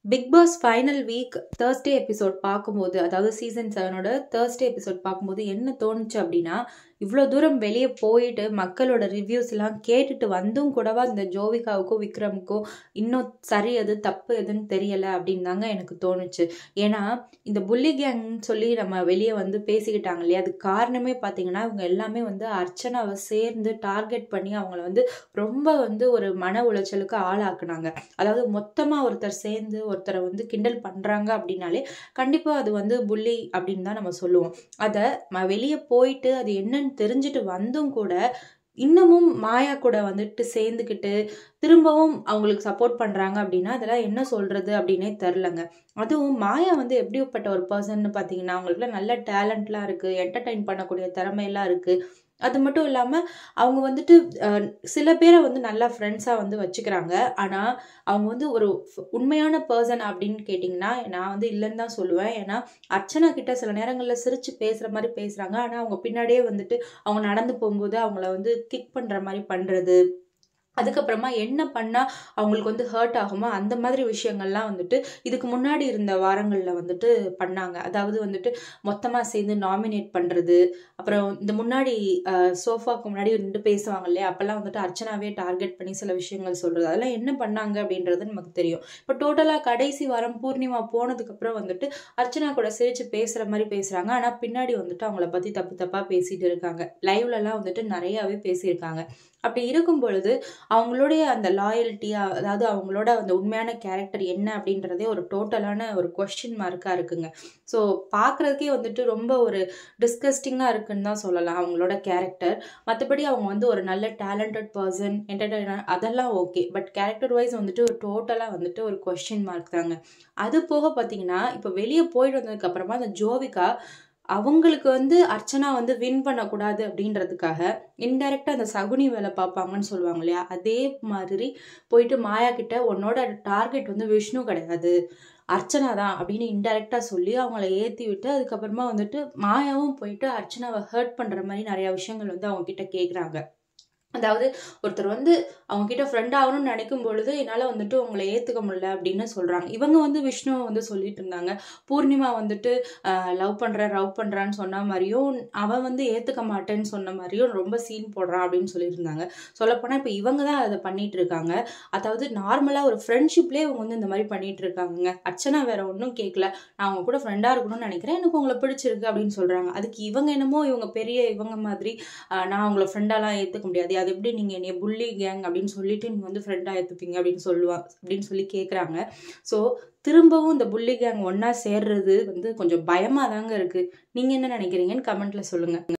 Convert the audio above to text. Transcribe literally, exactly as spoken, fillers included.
Big Boss final week Thursday episode பார்க்கும்போது, அதாவது season செவனோட Thursday episode பார்க்கும்போது என்ன தோணுச்சு அப்படின்னா, இவ்வளோ தூரம் வெளியே போயிட்டு மக்களோட ரிவ்யூஸ் எல்லாம் கேட்டுட்டு வந்தும் கூடவா இந்த ஜோவிகாவுக்கும் விக்ரமுக்கும் இன்னும் சரி எது தப்பு எதுன்னு தெரியல அப்படின்னு தாங்க எனக்கு தோணுச்சு. ஏன்னா இந்த புள்ளி கேங்னு சொல்லி நம்ம வெளியே வந்து பேசிக்கிட்டாங்க இல்லையா, அதுக்கு காரணமே பார்த்தீங்கன்னா இவங்க எல்லாமே வந்து அர்ச்சனாவை சேர்ந்து டார்கெட் பண்ணி அவங்கள வந்து ரொம்ப வந்து ஒரு மன உளைச்சலுக்கு ஆளாக்குனாங்க. அதாவது மொத்தமாக ஒருத்தர் சேர்ந்து ஒருத்தரை வந்து கிண்டல் பண்றாங்க அப்படின்னாலே கண்டிப்பா அது வந்து புள்ளி அப்படின்னு தான் நம்ம சொல்லுவோம். அதை வெளியே போயிட்டு அது என்னன்னு தெரிஞ்சுட்டு வந்தும் கூட இன்னமும் மாயா கூட வந்துட்டு சேர்ந்துக்கிட்டு திரும்பவும் அவங்களுக்கு சப்போர்ட் பண்றாங்க அப்படின்னா அதெல்லாம் என்ன சொல்றது அப்படின்னே தெரிலங்க. அதுவும் மாயா வந்து எப்படிப்பட்ட ஒரு பர்சன் பார்த்தீங்கன்னா, அவங்களுக்குலாம் நல்ல டேலண்ட்லாம் இருக்கு, என்டர்டைன் பண்ணக்கூடிய திறமையெல்லாம் இருக்கு. அது மட்டும் இல்லாம அவங்க வந்துட்டு அஹ், சில பேரை வந்து நல்லா ஃப்ரெண்ட்ஸா வந்து வச்சுக்கிறாங்க. ஆனா அவங்க வந்து ஒரு ஃப- உண்மையான பர்சன் அப்படின்னு கேட்டிங்கன்னா நான் வந்து இல்லைன்னு தான் சொல்லுவேன். ஏன்னா அர்ச்சனா கிட்ட சில நேரங்கள்ல சிரிச்சு பேசுற மாதிரி பேசுறாங்க, ஆனா அவங்க பின்னாடியே வந்துட்டு அவங்க நடந்து போகும்போது அவங்கள வந்து கிக் பண்ற மாதிரி பண்றது, அதுக்கப்புறமா என்ன பண்ணா அவங்களுக்கு வந்து ஹர்ட் ஆகுமோ அந்த மாதிரி விஷயங்கள்லாம் வந்துட்டு இதுக்கு முன்னாடி இருந்த வாரங்கள்ல வந்துட்டு பண்ணாங்க. அதாவது வந்துட்டு மொத்தமா சேர்ந்து நாமினேட் பண்றது, அப்புறம் இந்த முன்னாடி சோஃபாக்கு முன்னாடி நின்று பேசுவாங்க இல்லையா, அப்பெல்லாம் வந்துட்டு அர்ச்சனாவே டார்கெட் பண்ணி சில விஷயங்கள் சொல்றது, அதெல்லாம் என்ன பண்ணாங்க அப்படின்றது நமக்கு தெரியும். இப்போ டோட்டலா கடைசி வாரம் பூர்ணிமா போனதுக்கு அப்புறம் வந்துட்டு அர்ச்சனா கூட சிரிச்சு பேசுற மாதிரி பேசுறாங்க, ஆனா பின்னாடி வந்துட்டு அவங்கள பத்தி தப்பு தப்பா பேசிட்டு இருக்காங்க. லைவ்ல எல்லாம் வந்துட்டு நிறையவே பேசியிருக்காங்க. அப்படி இருக்கும் பொழுது அவங்களுடைய அந்த லாயல்ட்டி, அதாவது அவங்களோட அந்த உண்மையான கேரக்டர் என்ன அப்படின்றதே ஒரு டோட்டலான ஒரு கொஸ்டின் மார்க்கா இருக்குங்க. ஸோ பார்க்குறதுக்கே வந்துட்டு ரொம்ப ஒரு டிஸ்கஸ்டிங்காக இருக்குன்னு தான் சொல்லலாம் அவங்களோட கேரக்டர். மற்றபடி அவங்க வந்து ஒரு நல்ல டேலண்டட் பர்சன், என்டர்டைனர், அதெல்லாம் ஓகே. பட் கேரக்டர் வைஸ் வந்துட்டு ஒரு டோட்டலாக வந்துட்டு ஒரு கொஸ்டின் மார்க் தாங்க. அது போக பார்த்தீங்கன்னா இப்போ வெளியே போயிட்டு வந்ததுக்கு அப்புறமா அந்த ஜோவிகா அவங்களுக்கு வந்து அர்ச்சனா வந்து வின் பண்ணக்கூடாது அப்படின்றதுக்காக இன்டைரக்டா அந்த சகுனி வேலை பார்ப்பாங்கன்னு சொல்லுவாங்க இல்லையா, அதே மாதிரி போயிட்டு மாயா கிட்ட உன்னோட டார்கெட் வந்து விஷ்ணு கிடையாது, அர்ச்சனா தான் அப்படின்னு இன்டைரக்டா சொல்லி அவங்கள ஏத்தி விட்டு அதுக்கப்புறமா வந்துட்டு மாயாவும் போயிட்டு அர்ச்சனாவை ஹர்ட் பண்ற மாதிரி நிறைய விஷயங்கள் வந்து அவங்க கிட்ட கேக்குறாங்க. அதாவது ஒருத்தர் வந்து அவங்க கிட்ட ஃப்ரெண்ட் ஆகணும்னு நினைக்கும் பொழுது என்னால வந்துட்டு உங்களை ஏத்துக்க முடியல அப்படின்னு சொல்றாங்க. இவங்க வந்து விஷ்ணுவை வந்து சொல்லிட்டு இருந்தாங்க, பூர்ணிமா வந்துட்டு லவ் பண்றேன் லவ் பண்றான்னு சொன்ன மாதிரியும் அவன் வந்து ஏத்துக்க மாட்டேன்னு சொன்ன மாதிரியும் ரொம்ப சீன் போடுறான் அப்படின்னு சொல்லியிருந்தாங்க. சொல்லப்போனா இப்ப இவங்க தான் அதை பண்ணிட்டு இருக்காங்க. அதாவது நார்மலா ஒரு ஃப்ரெண்ட்ஷிப்லேயே இவங்க வந்து இந்த மாதிரி பண்ணிட்டு இருக்காங்க. அர்ச்சனா வேற ஒன்றும் கேட்கல, நான் அவங்க கூட ஃப்ரெண்டா இருக்கணும்னு நினைக்கிறேன், எனக்கு உங்களை பிடிச்சிருக்கு அப்படின்னு சொல்றாங்க. அதுக்கு இவங்க என்னமோ இவங்க பெரிய இவங்க மாதிரி ஆஹ் நான் உங்களை ஃப்ரெண்டாலாம் ஏத்துக்க முடியாது, அது எப்படி நீங்க என்னைய புள்ளி கேங் அப்படின்னு சொல்லிட்டு நீங்க வந்து ஃப்ரெண்டா ஏத்துப்பீங்க அப்படின்னு சொல்லுவா அப்படின்னு சொல்லி கேக்குறாங்க. ஸோ திரும்பவும் இந்த புள்ளி கேங் ஒன்னா சேர்றது வந்து கொஞ்சம் பயமா தாங்க இருக்கு. நீங்க என்ன நினைக்கிறீங்கன்னு கமெண்ட்ல சொல்லுங்க.